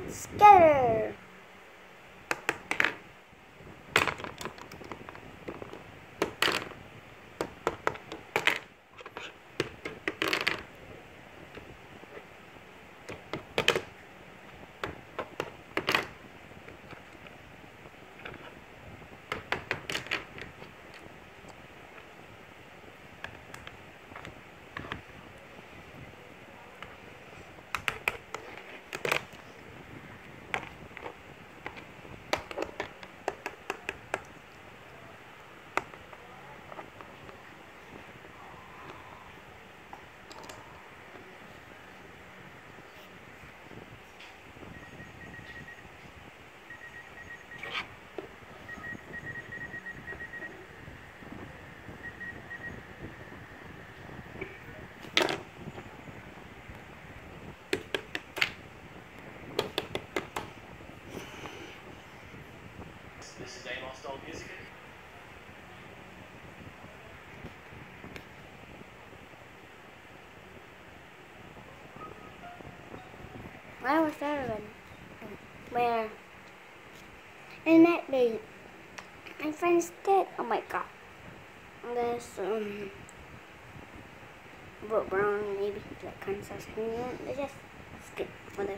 Scatter. This is Amos Dog Music. Why was that one? Where? And that day, my friend's dead. Oh my god. There's but brown maybe like Kansas. They just skip whatever.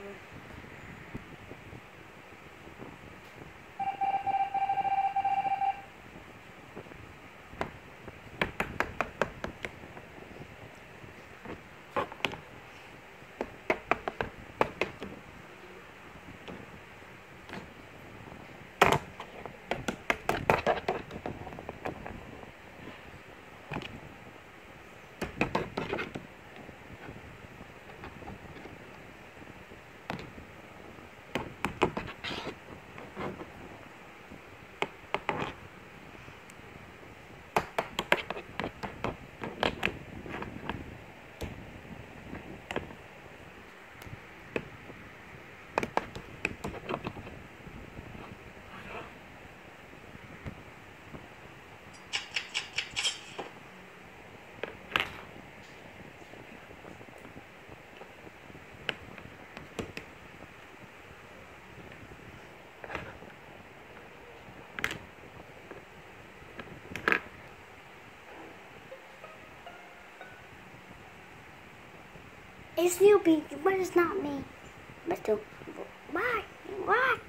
It's you, but it's not me. But still, why? What?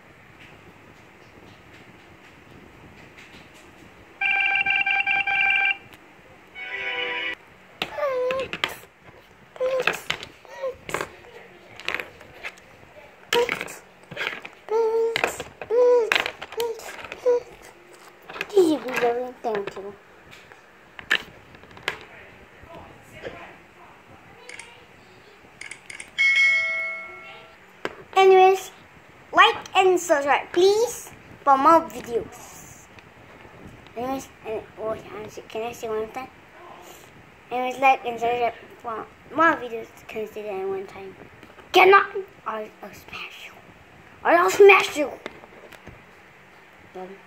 Thank you. Anyways, like and subscribe please for more videos. Anyways, can I say one time? Anyways, like and subscribe for more videos. Can I say that at one time? Cannot! I'll smash you. I'll smash you.